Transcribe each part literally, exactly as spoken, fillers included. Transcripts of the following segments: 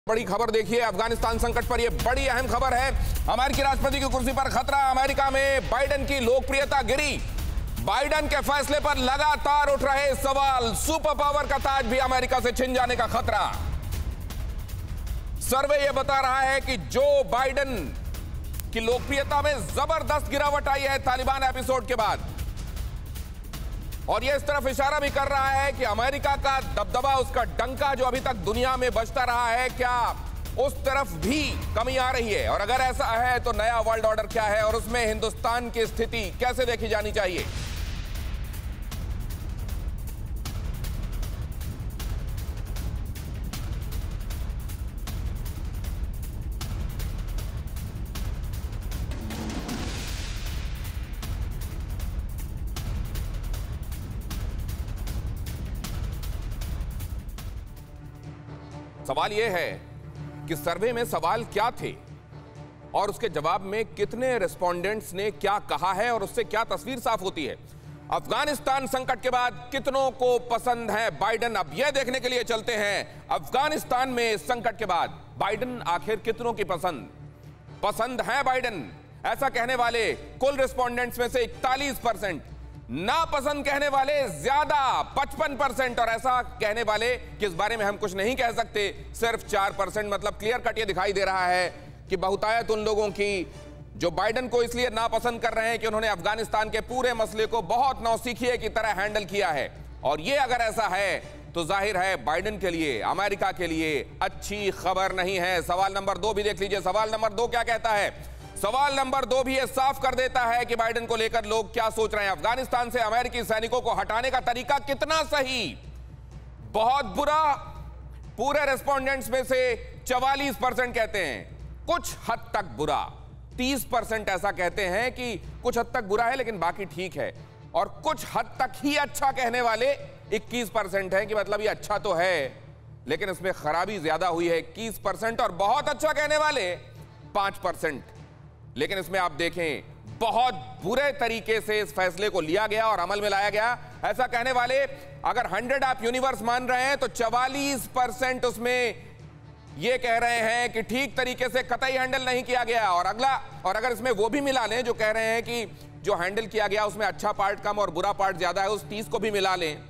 बड़ी खबर देखिए, अफगानिस्तान संकट पर यह बड़ी अहम खबर है। अमेरिकी राष्ट्रपति की कुर्सी पर खतरा, अमेरिका में बाइडेन की लोकप्रियता गिरी। बाइडेन के फैसले पर लगातार उठ रहे सवाल, सुपर पावर का ताज भी अमेरिका से छिन जाने का खतरा। सर्वे यह बता रहा है कि जो बाइडेन की लोकप्रियता में जबरदस्त गिरावट आई है तालिबान एपिसोड के बाद, और यह इस तरफ इशारा भी कर रहा है कि अमेरिका का दबदबा, उसका डंका जो अभी तक दुनिया में बजता रहा है, क्या उस तरफ भी कमी आ रही है? और अगर ऐसा है तो नया वर्ल्ड ऑर्डर क्या है और उसमें हिंदुस्तान की स्थिति कैसे देखी जानी चाहिए? सवाल यह है कि सर्वे में सवाल क्या थे और उसके जवाब में कितने रिस्पोंडेंट्स ने क्या कहा है और उससे क्या तस्वीर साफ होती है। अफगानिस्तान संकट के बाद कितनों को पसंद है बाइडेन? अब यह देखने के लिए चलते हैं अफगानिस्तान में संकट के बाद बाइडेन आखिर कितनों की पसंद पसंद है बाइडेन। ऐसा कहने वाले कुल रिस्पोंडेंट्स में से इकतालीस परसेंट, नापसंद कहने वाले ज्यादा पचपन परसेंट, और ऐसा कहने वाले कि इस बारे में हम कुछ नहीं कह सकते सिर्फ चार परसेंट। मतलब क्लियर कट ये दिखाई दे रहा है कि बहुतायत उन लोगों की जो बाइडेन को इसलिए नापसंद कर रहे हैं कि उन्होंने अफगानिस्तान के पूरे मसले को बहुत नौसिखिए की तरह हैंडल किया है। और ये अगर ऐसा है तो जाहिर है बाइडेन के लिए, अमेरिका के लिए अच्छी खबर नहीं है। सवाल नंबर दो भी देख लीजिए। सवाल नंबर दो क्या कहता है? सवाल नंबर दो भी ये साफ कर देता है कि बाइडेन को लेकर लोग क्या सोच रहे हैं। अफगानिस्तान से अमेरिकी सैनिकों को हटाने का तरीका कितना सही? बहुत बुरा। पूरे रेस्पोंडेंट्स में से चवालीस परसेंट कहते हैं कुछ हद तक बुरा। तीस परसेंट ऐसा कहते हैं कि कुछ हद तक बुरा है लेकिन बाकी ठीक है। और कुछ हद तक ही अच्छा कहने वाले इक्कीस परसेंट हैं कि मतलब ये अच्छा तो है लेकिन इसमें खराबी ज्यादा हुई है, इक्कीस परसेंट। और बहुत अच्छा कहने वाले पांच परसेंट। लेकिन इसमें आप देखें बहुत बुरे तरीके से इस फैसले को लिया गया और अमल में लाया गया। ऐसा कहने वाले, अगर हंड्रेड आप यूनिवर्स मान रहे हैं तो चवालीस परसेंट उसमें यह कह रहे हैं कि ठीक तरीके से कतई हैंडल नहीं किया गया। और अगला, और अगर इसमें वो भी मिला लें जो कह रहे हैं कि जो हैंडल किया गया उसमें अच्छा पार्ट कम और बुरा पार्ट ज्यादा है, उस तीस को भी मिला लें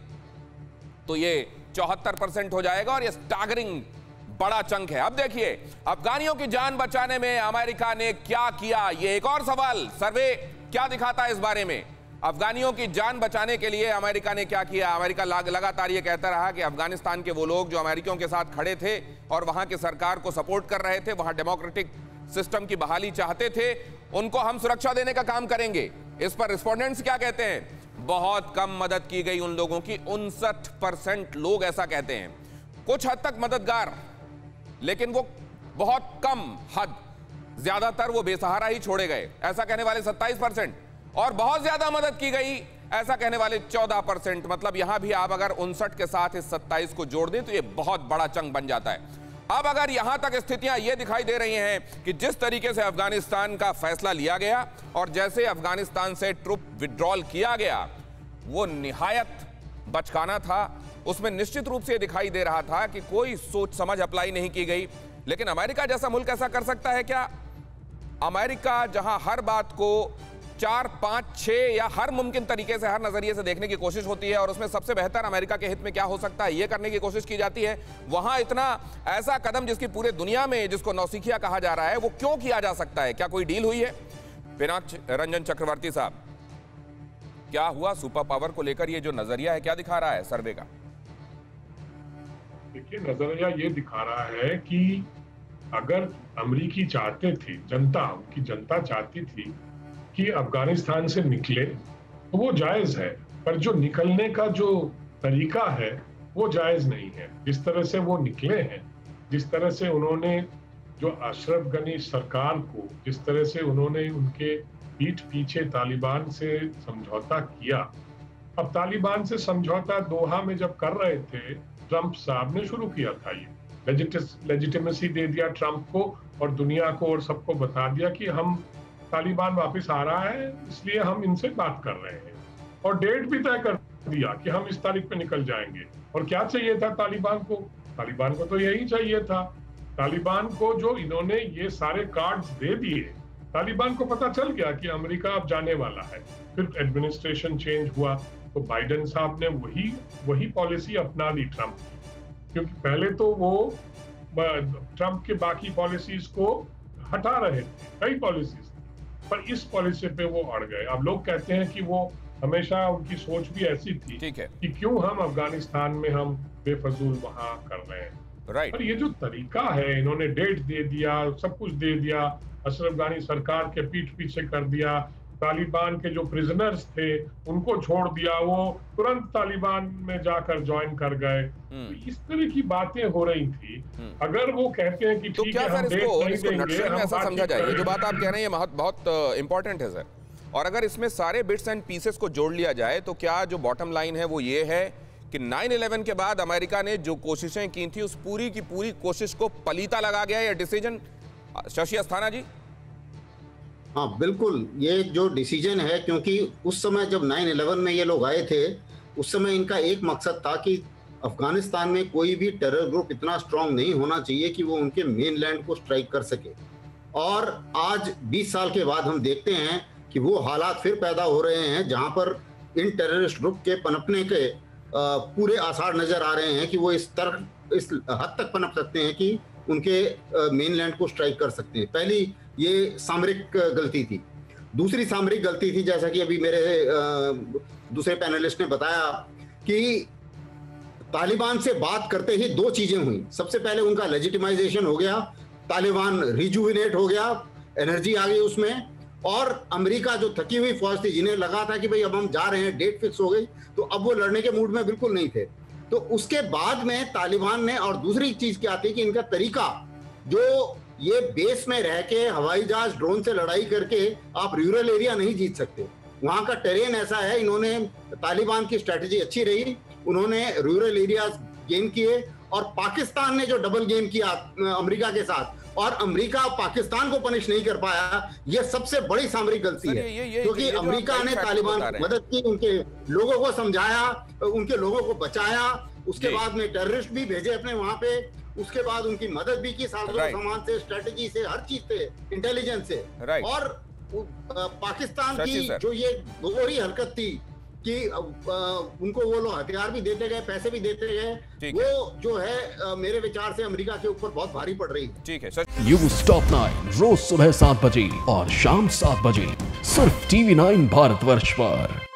तो ये चौहत्तर परसेंट हो जाएगा। और ये स्टैगरिंग बड़ा चंक है। अब देखिए अफगानियों की जान बचाने में अमेरिका ने क्या किया, ये एक और सवाल। सर्वे क्या दिखाता है इस बारे में? अफगानियों की जान बचाने के लिए अमेरिका ने क्या किया? अमेरिका लगातार ये कहता रहा कि अफगानिस्तान के वो लोग जो अमेरिकियों के साथ खड़े थे और वहां की सरकार को सपोर्ट कर रहे थे, वहां डेमोक्रेटिक सिस्टम की बहाली चाहते थे, उनको हम सुरक्षा देने का काम करेंगे। इस पर रिस्पोंडेंट्स क्या कहते हैं? बहुत कम मदद की गई उन लोगों की, उनसठ परसेंट लोग ऐसा कहते हैं। कुछ हद तक मददगार लेकिन वो बहुत कम हद, ज्यादातर वो बेसहारा ही छोड़े गए, ऐसा कहने वाले सत्ताईस परसेंट। और बहुत ज्यादा मदद की गई ऐसा कहने वाले चौदह परसेंट। मतलब यहां भी आप अगर उनसठ के साथ इस सत्ताईस को जोड़ दें तो ये बहुत बड़ा चंक बन जाता है। अब अगर यहां तक स्थितियां ये दिखाई दे रही हैं कि जिस तरीके से अफगानिस्तान का फैसला लिया गया और जैसे अफगानिस्तान से ट्रुप विड्रॉल किया गया, वो निहायत बचकाना था। उसमें निश्चित रूप से दिखाई दे रहा था कि कोई सोच समझ अप्लाई नहीं की गई। लेकिन अमेरिका जैसा मुल्क ऐसा कर सकता है क्या? अमेरिका जहां हर बात को चार पांच छह या हर मुमकिन तरीके से, हर नजरिए से देखने की कोशिश होती है और उसमें सबसे बेहतर अमेरिका के हित में क्या हो सकता है यह करने की कोशिश की जाती है, वहां इतना ऐसा कदम जिसकी पूरे दुनिया में, जिसको नौसिखिया कहा जा रहा है, वो क्यों किया जा सकता है? क्या कोई डील हुई है? पिनाक रंजन चक्रवर्ती साहब, क्या हुआ सुपर पावर को लेकर? ये जो नजरिया है क्या दिखा रहा है सर्वे का? देखिए, नजरिया ये दिखा रहा है कि अगर अमेरिकी चाहते थे, जनता, उनकी जनता चाहती थी कि अफगानिस्तान से निकले तो वो जायज है, पर जो निकलने का जो तरीका है वो जायज नहीं है। जिस तरह से वो निकले हैं, जिस तरह से उन्होंने जो अशरफ गनी सरकार को, जिस तरह से उन्होंने उनके पीठ पीछे तालिबान से समझौता किया। अब तालिबान से समझौता दोहा में जब कर रहे थे, ट्रंप साहब ने शुरू किया था, ये लेजिटिमेसी दे दिया ट्रंप को और दुनिया को और सबको बता दिया कि हम तालिबान वापस आ रहा है, इसलिए हम इनसे बात कर रहे हैं। और डेट भी तय कर दिया कि हम इस तारीख पे निकल जाएंगे। और क्या चाहिए था तालिबान को? तालिबान को तो यही चाहिए था तालिबान को जो इन्होंने ये सारे कार्ड्स दे दिए, तालिबान को पता चल गया कि अमेरिका अब जाने वाला है। फिर एडमिनिस्ट्रेशन चेंज हुआ तो बाइडेन साहब ने वही वही पॉलिसी अपना ली ट्रंप की, क्योंकि पहले तो वो ट्रंप के बाकी पॉलिसीज को हटा रहे थे, कई पॉलिसीज, पर इस पॉलिसी पे वो अड़ गए। अब लोग कहते हैं कि वो हमेशा उनकी सोच भी ऐसी थी कि क्यों हम अफगानिस्तान में हम बेफजूल वहां कर रहे हैं। राइट। पर ये जो तरीका है, इन्होंने डेट दे दिया, सब कुछ दे दिया, अशरफ गानी सरकार के पीठ पीछे कर दिया, तालिबान के जो प्रिजनर्स थे उनको छोड़ दिया, वो तुरंत तालिबान में जाकर ज्वाइन कर गए। तो इस तरह की बातें हो रही थी। अगर वो कहते हैं कि तो ठीक क्या है, सर हम इसको, डेट नहीं इसको देंगे, नक्शे में हम ऐसा समझा बातचीत जाए, ये जो करेंगे। बात आप कह रहे हैं ये बहुत बहुत इंपॉर्टेंट है सर। और अगर इसमें सारे बिट्स एंड पीसेस को जोड़ लिया जाए तो क्या जो बॉटम लाइन है वो ये है कि नाइन इलेवन के बाद अमेरिका ने जो कोशिशें की थी उस पूरी की पूरी कोशिश को पलीता लगा गया ये डिसीजन? शशि अस्थाना जी। हाँ बिल्कुल, ये जो डिसीजन है, क्योंकि उस समय जब नाइन इलेवन में ये लोग आए थे उस समय इनका एक मकसद था कि अफगानिस्तान में कोई भी टेरर ग्रुप इतना स्ट्रांग नहीं होना चाहिए कि वो उनके मेनलैंड को स्ट्राइक कर सके। और आज बीस साल के बाद हम देखते हैं कि वो हालात फिर पैदा हो रहे हैं जहां पर इन टेररिस्ट ग्रुप के पनपने के पूरे आसार नजर आ रहे हैं कि वो इस तरह इस हद तक पनप सकते हैं कि उनके मेनलैंड को स्ट्राइक कर सकते हैं। पहली ये सामरिक गलती थी। दूसरी सामरिक गलती थी, जैसा कि अभी मेरे दूसरे पैनलिस्ट ने बताया, कि तालिबान से बात करते ही दो चीजें हुई। सबसे पहले उनका लेजिटिमाइजेशन हो गया, तालिबान रिजुविनेट हो गया, एनर्जी आ गई उसमें, और अमेरिका जो थकी हुई फौज थी, जिन्हें लगा था कि भाई अब हम जा रहे हैं, डेट फिक्स हो गई, तो अब वो लड़ने के मूड में बिल्कुल नहीं थे। तो उसके बाद में तालिबान ने, और दूसरी चीज क्या थी कि इनका तरीका, जो ये बेस में रह के हवाई जहाज ड्रोन से लड़ाई करके आप रूरल एरिया नहीं जीत सकते, वहां का टेरेन ऐसा है। इन्होंने, तालिबान की स्ट्रेटेजी अच्छी रही, उन्होंने रूरल एरिया गेन किए, और पाकिस्तान ने जो डबल गेम किया अमेरिका के साथ, और अमेरिका पाकिस्तान को पनिश नहीं कर पाया, यह सबसे बड़ी सामरिक गलती है। क्योंकि अमेरिका ने तालिबान की मदद की, उनके लोगों को समझाया, उनके लोगों को बचाया, उसके बाद में टेररिस्ट भी भेजे अपने वहां पे, उसके बाद उनकी मदद भी की, साजो सामान से, स्ट्रेटेजी से, हर चीज से, इंटेलिजेंस से। और पाकिस्तान की जो ये दोहरी हरकत थी कि उनको वो लोग हथियार भी देते गए, पैसे भी देते गए, वो जो है मेरे विचार से अमेरिका के ऊपर बहुत भारी पड़ रही है। ठीक है सर। न्यूज़ टॉप नाइन रोज सुबह सात बजे और शाम सात बजे सिर्फ टीवी नाइन भारतवर्ष पर।